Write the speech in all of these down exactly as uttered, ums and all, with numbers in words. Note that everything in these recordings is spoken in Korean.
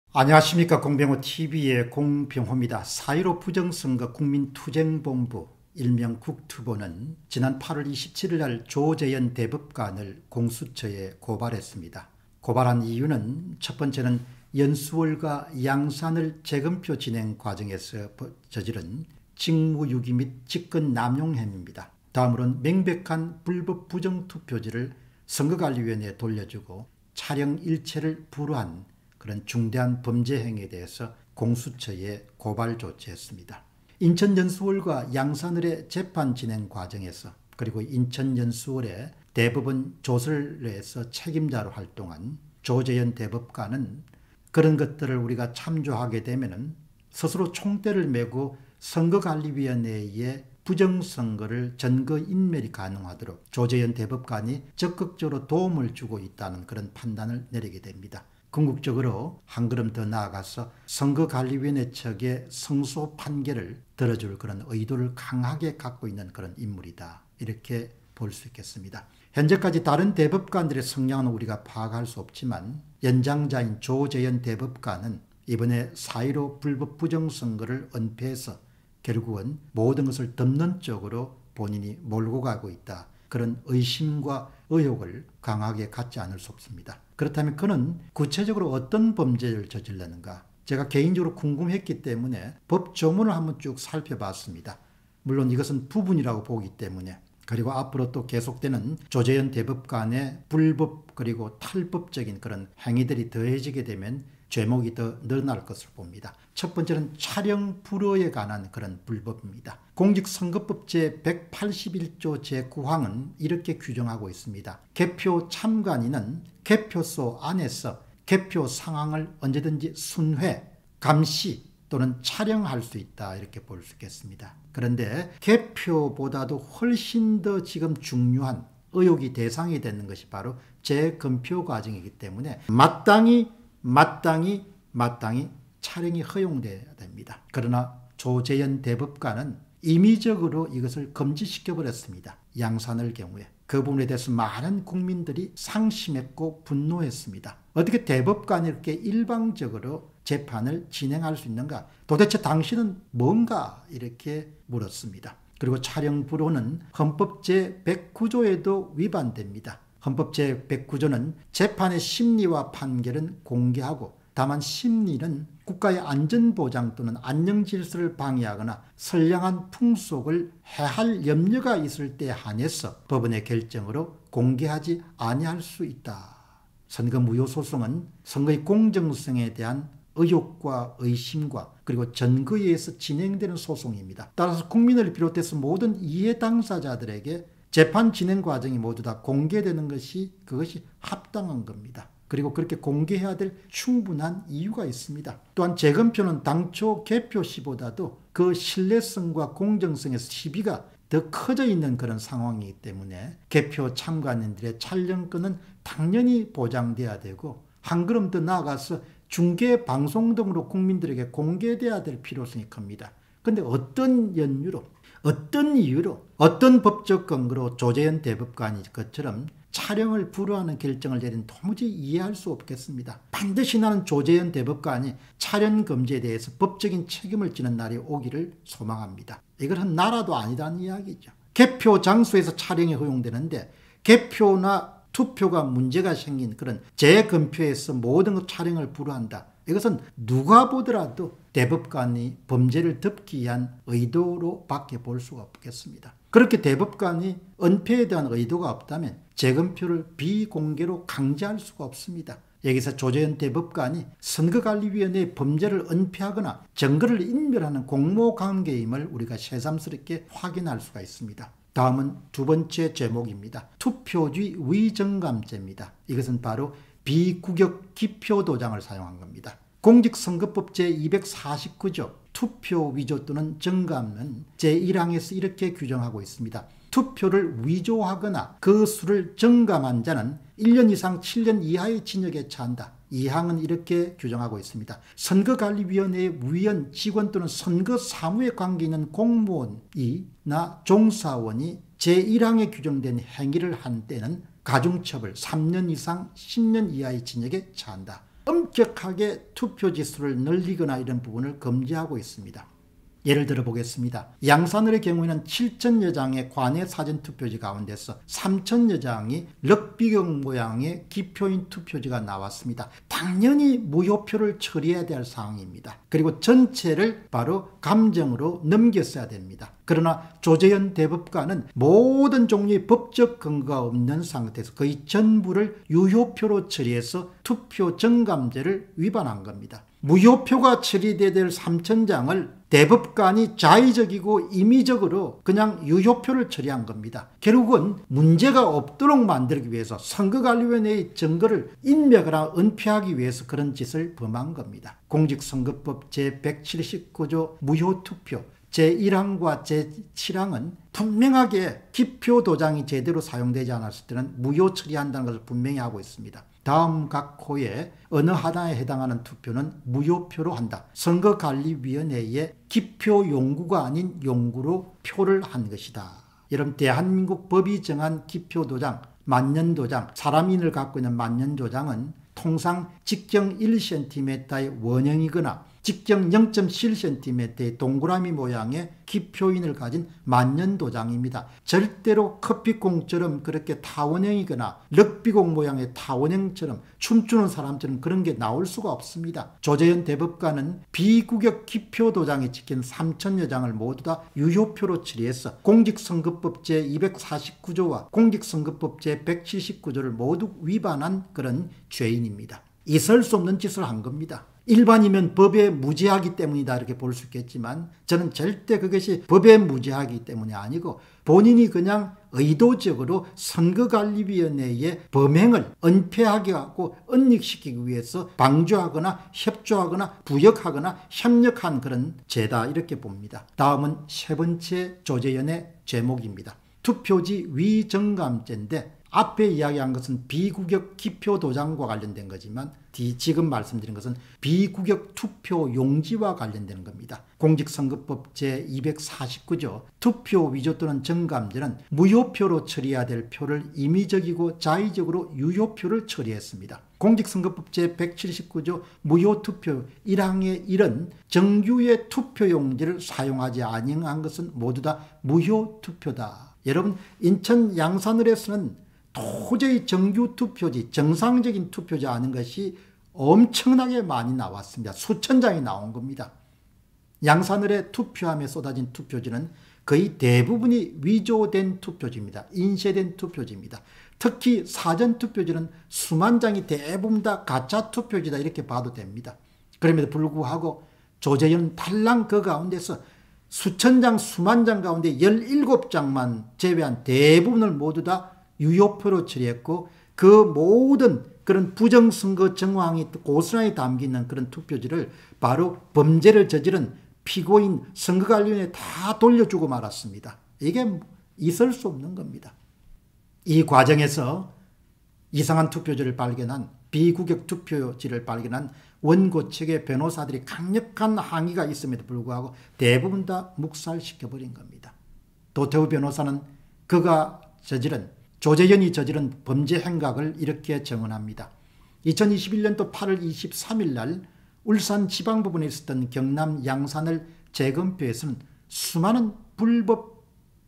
안녕하십니까. 공병호티비의 공병호입니다. 사 일오 부정선거 국민투쟁본부 일명 국투보는 지난 팔월 이십칠일 날 조재현 대법관을 공수처에 고발했습니다. 고발한 이유는 첫 번째는 연수원과 양산을 재검표 진행 과정에서 저지른 직무유기 및 직권남용 혐의입니다. 다음으로는 명백한 불법 부정투표지를 선거관리위원회에 돌려주고 촬영 일체를 불허한 그런 중대한 범죄 행위에 대해서 공수처에 고발 조치했습니다. 인천 연수원과 양산을의 재판 진행 과정에서 그리고 인천 연수원의 대법원 조설에서 책임자로 활동한 조재현 대법관은 그런 것들을 우리가 참조하게 되면은 스스로 총대를 메고 선거관리위원회의 부정선거를 전거인멸이 가능하도록 조재현 대법관이 적극적으로 도움을 주고 있다는 그런 판단을 내리게 됩니다. 궁극적으로 한 걸음 더 나아가서 선거관리위원회 측의 성소 판결을 들어줄 그런 의도를 강하게 갖고 있는 그런 인물이다. 이렇게 볼 수 있겠습니다. 현재까지 다른 대법관들의 성향은 우리가 파악할 수 없지만 연장자인 조재현 대법관은 이번에 사 일오 불법 부정선거를 은폐해서 결국은 모든 것을 덮는 쪽으로 본인이 몰고 가고 있다. 그런 의심과 의혹을 강하게 갖지 않을 수 없습니다. 그렇다면 그는 구체적으로 어떤 범죄를 저질렀는가? 제가 개인적으로 궁금했기 때문에 법 조문을 한번 쭉 살펴봤습니다. 물론 이것은 부분이라고 보기 때문에 그리고 앞으로 또 계속되는 조재현 대법관의 불법 그리고 탈법적인 그런 행위들이 더해지게 되면 죄목이 더 늘어날 것으로 봅니다. 첫 번째는 촬영 불허에 관한 그런 불법입니다. 공직선거법 제백팔십일조 제구 항은 이렇게 규정하고 있습니다. 개표 참관인은 개표소 안에서 개표 상황을 언제든지 순회, 감시 또는 촬영할 수 있다. 이렇게 볼 수 있겠습니다. 그런데 개표보다도 훨씬 더 지금 중요한 의혹이 대상이 되는 것이 바로 재검표 과정이기 때문에 마땅히 마땅히 마땅히 촬영이 허용돼야 됩니다. 그러나 조재현 대법관은 임의적으로 이것을 금지시켜버렸습니다. 양산을 경우에. 그 부분에 대해서 많은 국민들이 상심했고 분노했습니다. 어떻게 대법관이 이렇게 일방적으로 재판을 진행할 수 있는가? 도대체 당신은 뭔가? 이렇게 물었습니다. 그리고 촬영 불허는 헌법 제백구조에도 위반됩니다. 헌법 제백구조는 재판의 심리와 판결은 공개하고 다만 심리는 국가의 안전보장 또는 안녕질서를 방해하거나 선량한 풍속을 해할 염려가 있을 때 한해서 법원의 결정으로 공개하지 아니할 수 있다. 선거 무효소송은 선거의 공정성에 대한 의혹과 의심과 그리고 전거에 의해서 진행되는 소송입니다. 따라서 국민을 비롯해서 모든 이해 당사자들에게 재판 진행 과정이 모두 다 공개되는 것이 그것이 합당한 겁니다. 그리고 그렇게 공개해야 될 충분한 이유가 있습니다. 또한 재검표는 당초 개표 시보다도 그 신뢰성과 공정성에서 시비가 더 커져 있는 그런 상황이기 때문에 개표 참관인들의 촬영권은 당연히 보장돼야 되고 한 걸음 더 나아가서 중계 방송 등으로 국민들에게 공개돼야 될 필요성이 큽니다. 그런데 어떤 연유로 어떤 이유로 어떤 법적 근거로 조재현 대법관이 것처럼 촬영을 불허하는 결정을 내린 도무지 이해할 수 없겠습니다. 반드시 나는 조재현 대법관이 촬영 금지에 대해서 법적인 책임을 지는 날이 오기를 소망합니다. 이것은 나라도 아니라는 이야기죠. 개표 장소에서 촬영이 허용되는데 개표나 투표가 문제가 생긴 그런 재검표에서 모든 것 촬영을 불허한다. 이것은 누가 보더라도 대법관이 범죄를 덮기 위한 의도로 밖에 볼 수가 없겠습니다. 그렇게 대법관이 은폐에 대한 의도가 없다면 재검표를 비공개로 강제할 수가 없습니다. 여기서 조재현 대법관이 선거관리위원회의 범죄를 은폐하거나 증거를 인멸하는 공모관계임을 우리가 새삼스럽게 확인할 수가 있습니다. 다음은 두 번째 제목입니다. 투표지 위정감죄입니다. 이것은 바로 비구격 기표도장을 사용한 겁니다. 공직선거법 제이백사십구조 투표 위조 또는 정감은 제일 항에서 이렇게 규정하고 있습니다. 투표를 위조하거나 그 수를 정감한 자는 일 년 이상 칠 년 이하의 징역에 처한다. 이 항은 이렇게 규정하고 있습니다. 선거관리위원회의 위원, 직원 또는 선거 사무에 관계 있는 공무원이나 종사원이 제일 항에 규정된 행위를 한 때는 가중처벌 삼 년 이상 십 년 이하의 징역에 처한다. 엄격하게 투표지 수를 늘리거나 이런 부분을 금지하고 있습니다. 예를 들어 보겠습니다. 양산을의 경우에는 칠천여 장의 관내 사전투표지 가운데서 삼천여 장이 럭비경 모양의 기표인 투표지가 나왔습니다. 당연히 무효표를 처리해야 될 상황입니다. 그리고 전체를 바로 감정으로 넘겼어야 됩니다. 그러나 조재현 대법관은 모든 종류의 법적 근거가 없는 상태에서 거의 전부를 유효표로 처리해서 투표 정감제를 위반한 겁니다. 무효표가 처리돼야 될 삼천 장을 대법관이 자의적이고 임의적으로 그냥 유효표를 처리한 겁니다. 결국은 문제가 없도록 만들기 위해서 선거관리위원회의 증거를 인멸하거나 은폐하기 위해서 그런 짓을 범한 겁니다. 공직선거법 제백칠십구 조 무효투표 제일 항과 제칠 항은 분명하게 기표 도장이 제대로 사용되지 않았을 때는 무효 처리한다는 것을 분명히 하고 있습니다. 다음 각 호에 어느 하나에 해당하는 투표는 무효표로 한다. 선거관리위원회의 기표 용구가 아닌 용구로 표를 한 것이다. 여러분, 대한민국 법이 정한 기표도장, 만년도장, 사람인을 갖고 있는 만년도장은 통상 직경 일 센티미터의 원형이거나 직경 영 점 칠 센티미터의 동그라미 모양의 기표인을 가진 만년도장입니다. 절대로 커피콩처럼 그렇게 타원형이거나 럭비공 모양의 타원형처럼 춤추는 사람처럼 그런 게 나올 수가 없습니다. 조재현 대법관은 비구격 기표도장에 찍힌 삼천여 장을 모두 다 유효표로 처리해서 공직선거법 제이백사십구 조와 공직선거법 제백칠십구 조를 모두 위반한 그런 죄인입니다. 있을 수 없는 짓을 한 겁니다. 일반이면 법에 무지하기 때문이다 이렇게 볼 수 있겠지만 저는 절대 그것이 법에 무지하기 때문이 아니고 본인이 그냥 의도적으로 선거관리위원회의 범행을 은폐하게 하고 은닉시키기 위해서 방조하거나 협조하거나 부역하거나 협력한 그런 죄다 이렇게 봅니다. 다음은 세 번째 조재현의 죄목입니다. 투표지 위정감죄인데 앞에 이야기한 것은 비구격 기표 도장과 관련된 거지만 지금 말씀드린 것은 비구격 투표 용지와 관련되는 겁니다. 공직선거법 제이백사십구 조 투표 위조 또는 정감죄는 무효표로 처리해야 될 표를 임의적이고 자의적으로 유효표를 처리했습니다. 공직선거법 제백칠십구 조 무효투표 일 항의 일은 정규의 투표용지를 사용하지 아니한 것은 모두 다 무효투표다. 여러분, 인천 양산을에서는 도저히 정규 투표지, 정상적인 투표지 아닌 것이 엄청나게 많이 나왔습니다. 수천 장이 나온 겁니다. 양산을에 투표함에 쏟아진 투표지는 거의 대부분이 위조된 투표지입니다. 인쇄된 투표지입니다. 특히 사전투표지는 수만 장이 대부분 다 가짜 투표지다 이렇게 봐도 됩니다. 그럼에도 불구하고 조재현 탈락 그 가운데서 수천 장, 수만 장 가운데 열일곱 장만 제외한 대부분을 모두 다 유효표로 처리했고 그 모든 그런 부정선거 정황이 고스란히 담기는 그런 투표지를 바로 범죄를 저지른 피고인 선거관리위원회에 다 돌려주고 말았습니다. 이게 있을 수 없는 겁니다. 이 과정에서 이상한 투표지를 발견한 비구격 투표지를 발견한 원고 측의 변호사들이 강력한 항의가 있음에도 불구하고 대부분 다 묵살시켜버린 겁니다. 도태우 변호사는 그가 저지른 조재현이 저지른 범죄 행각을 이렇게 정언합니다. 이천이십일 년도 팔월 이십삼일 날 울산지방법원에 있었던 경남 양산을 재검표에서는 수많은 불법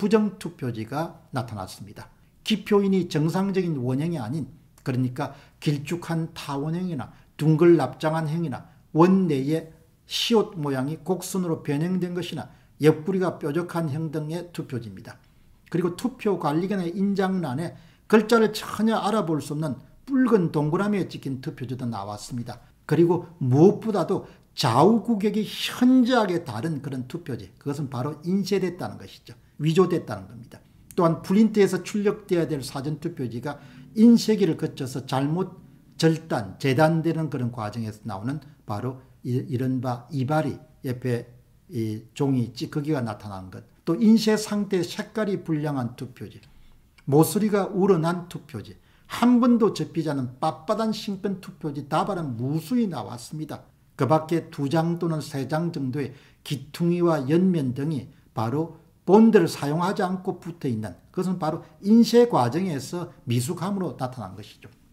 부정투표지가 나타났습니다. 기표인이 정상적인 원형이 아닌, 그러니까 길쭉한 타원형이나 둥글납장한 형이나 원내의 시옷 모양이 곡선으로 변형된 것이나 옆구리가 뾰족한 형 등의 투표지입니다. 그리고 투표관리견의 인장란에 글자를 전혀 알아볼 수 없는 붉은 동그라미에 찍힌 투표지도 나왔습니다. 그리고 무엇보다도 좌우 구격이 현저하게 다른 그런 투표지, 그것은 바로 인쇄됐다는 것이죠. 위조됐다는 겁니다. 또한 프린트에서 출력되어야 될 사전투표지가 인쇄기를 거쳐서 잘못 절단, 재단되는 그런 과정에서 나오는 바로 이른바 이발이 옆에 이 종이 찌꺼기가 나타난 것, 또 인쇄 상태 색깔이 불량한 투표지, 모서리가 우러난 투표지, 한 번도 접히지 않은 빳빳한 신권 투표지 다발은 무수히 나왔습니다. 그 밖에 두 장 또는 세 장 정도의 기퉁이와 연면 등이 바로 본드를 사용하지 않고 붙어 있는, 그것은 바로 인쇄 과정에서 미숙함으로 나타난 것이죠.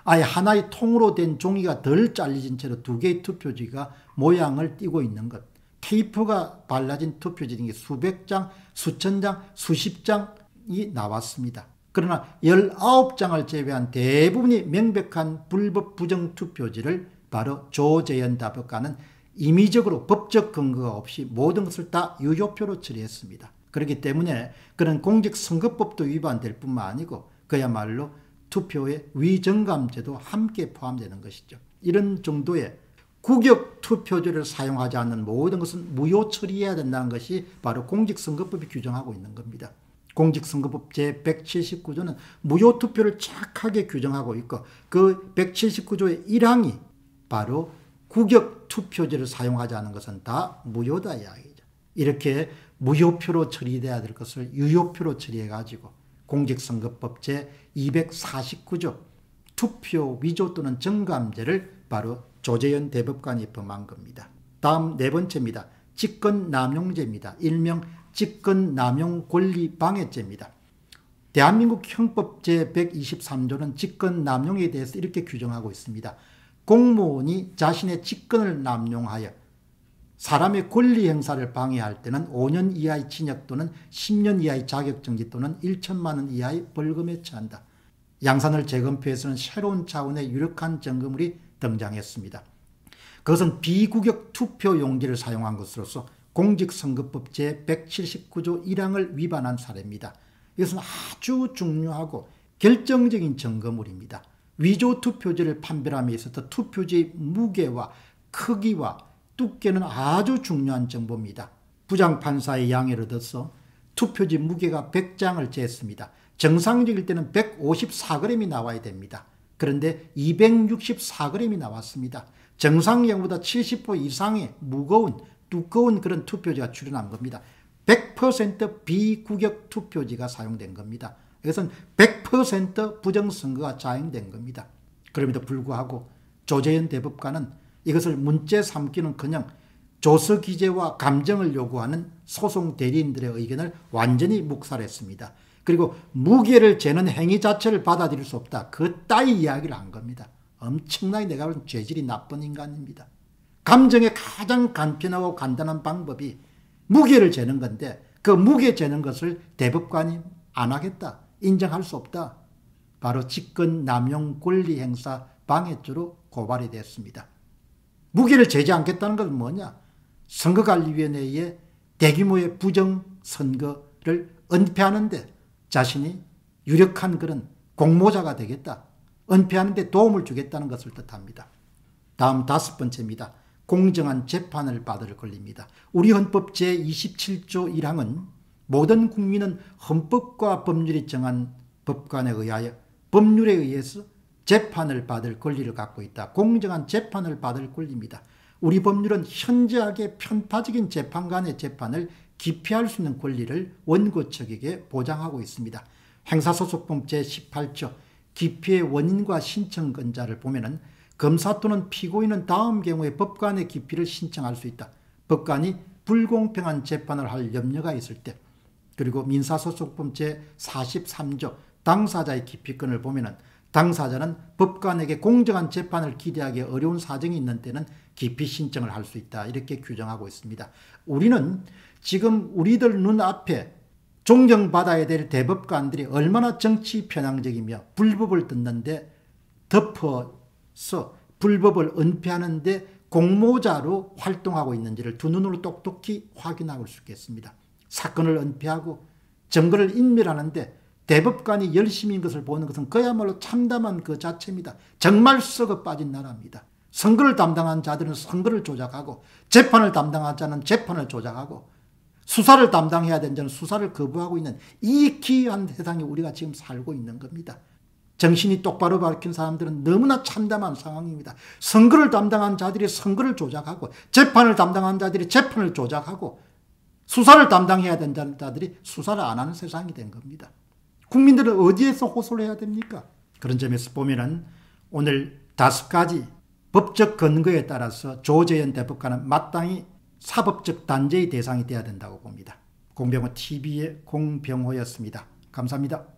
아예 하나의 통으로 된 종이가 덜 잘려진 채로 두 개의 투표지가 모양을 띠고 있는 것. 테이프가 발라진 투표지 등이 수백 장, 수천 장, 수십 장이 나왔습니다. 그러나 열아홉 장을 제외한 대부분이 명백한 불법 부정 투표지를 바로 조재현 대법관은 임의적으로 법적 근거가 없이 모든 것을 다 유효표로 처리했습니다. 그렇기 때문에 그런 공직선거법도 위반될 뿐만 아니고 그야말로 투표의 위정감죄도 함께 포함되는 것이죠. 이런 정도의 구격 투표지를 사용하지 않는 모든 것은 무효 처리해야 된다는 것이 바로 공직선거법이 규정하고 있는 겁니다. 공직선거법 제백칠십구 조는 무효 투표를 착하게 규정하고 있고 그 백칠십구 조의 일 항이 바로 구격 투표지를 사용하지 않는 것은 다 무효다 이야기죠. 이렇게 무효표로 처리돼야 될 것을 유효표로 처리해가지고 공직선거법 제이백사십구 조 투표 위조 또는 정감죄를 바로 조재현 대법관이 범한 겁니다. 다음 네 번째입니다. 직권남용죄입니다. 일명 직권남용 권리방해죄입니다. 대한민국 형법 제백이십삼 조는 직권남용에 대해서 이렇게 규정하고 있습니다. 공무원이 자신의 직권을 남용하여 사람의 권리 행사를 방해할 때는 오 년 이하의 징역 또는 십 년 이하의 자격정지 또는 천만 원 이하의 벌금에 처한다. 양산을 재검표에서는 새로운 차원의 유력한 증거물이 등장했습니다. 그것은 비구격 투표 용지를 사용한 것으로서 공직선거법 제백칠십구 조 일 항을 위반한 사례입니다. 이것은 아주 중요하고 결정적인 증거물입니다. 위조 투표지를 판별함에 있어서 투표지의 무게와 크기와 두께는 아주 중요한 정보입니다. 부장판사의 양해를 얻어서 투표지 무게가 백 장을 쟀습니다. 정상적일 때는 백오십사 그램이 나와야 됩니다. 그런데 이백육십사 그램이 나왔습니다. 정상량보다 칠십 퍼센트 이상의 무거운 두꺼운 그런 투표지가 출현한 겁니다. 백 퍼센트 비구격 투표지가 사용된 겁니다. 이것은 백 퍼센트 부정선거가 자행된 겁니다. 그럼에도 불구하고 조재현 대법관은 이것을 문제 삼기는커녕 조서기재와 감정을 요구하는 소송 대리인들의 의견을 완전히 묵살했습니다. 그리고 무게를 재는 행위 자체를 받아들일 수 없다. 그 따위 이야기를 한 겁니다. 엄청나게 내가 보는 죄질이 나쁜 인간입니다. 감정의 가장 간편하고 간단한 방법이 무게를 재는 건데 그 무게 재는 것을 대법관이 안 하겠다. 인정할 수 없다. 바로 직권남용 권리행사 방해죄로 고발이 됐습니다. 무게를 재지 않겠다는 것은 뭐냐? 선거관리위원회의 대규모의 부정선거를 은폐하는 데 자신이 유력한 그런 공모자가 되겠다. 은폐하는 데 도움을 주겠다는 것을 뜻합니다. 다음 다섯 번째입니다. 공정한 재판을 받을 권리입니다. 우리 헌법 제이십칠 조 일 항은 모든 국민은 헌법과 법률이 정한 법관에 의하여 법률에 의해서 재판을 받을 권리를 갖고 있다. 공정한 재판을 받을 권리입니다. 우리 법률은 현저하게 편파적인 재판관의 재판을 기피할 수 있는 권리를 원고 측에게 보장하고 있습니다. 행사소송법 제십팔 조 기피의 원인과 신청권자를 보면은 검사 또는 피고인은 다음 경우에 법관의 기피를 신청할 수 있다. 법관이 불공평한 재판을 할 염려가 있을 때, 그리고 민사소송법 제사십삼 조 당사자의 기피권을 보면은 당사자는 법관에게 공정한 재판을 기대하기 어려운 사정이 있는 때는 기피 신청을 할 수 있다. 이렇게 규정하고 있습니다. 우리는 지금 우리들 눈앞에 존경받아야 될 대법관들이 얼마나 정치 편향적이며 불법을 듣는데 덮어서 불법을 은폐하는데 공모자로 활동하고 있는지를 두 눈으로 똑똑히 확인할 수 있겠습니다. 사건을 은폐하고 증거를 인멸하는데 대법관이 열심인 것을 보는 것은 그야말로 참담한 그 자체입니다. 정말 썩어 빠진 나라입니다. 선거를 담당한 자들은 선거를 조작하고 재판을 담당한 자는 재판을 조작하고 수사를 담당해야 되는 자는 수사를 거부하고 있는 이 기이한 세상에 우리가 지금 살고 있는 겁니다. 정신이 똑바로 밝힌 사람들은 너무나 참담한 상황입니다. 선거를 담당한 자들이 선거를 조작하고 재판을 담당한 자들이 재판을 조작하고 수사를 담당해야 되는 자들이 수사를 안 하는 세상이 된 겁니다. 국민들은 어디에서 호소를 해야 됩니까? 그런 점에서 보면은 오늘 다섯 가지 법적 근거에 따라서 조재현 대법관은 마땅히 사법적 단죄의 대상이 되어야 된다고 봅니다. 공병호 티비의 공병호였습니다. 감사합니다.